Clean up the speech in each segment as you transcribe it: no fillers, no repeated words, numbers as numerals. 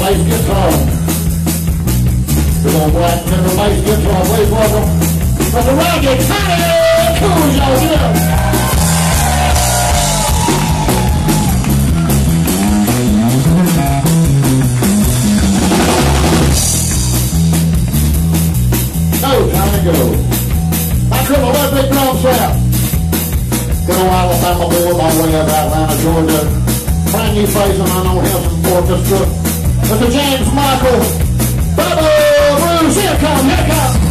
bass guitar. Big old black tenor bass guitar. Please welcome from the Rocket Tiny Cool, y'all. Yeah. Go. I come a red big drum set. Good old Alabama boy by way of Atlanta, Georgia. Brand new face and I know him from orchestra. Mr. James Michael. Bubba Bruce, here come.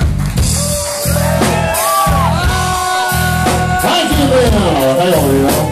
Hell yeah.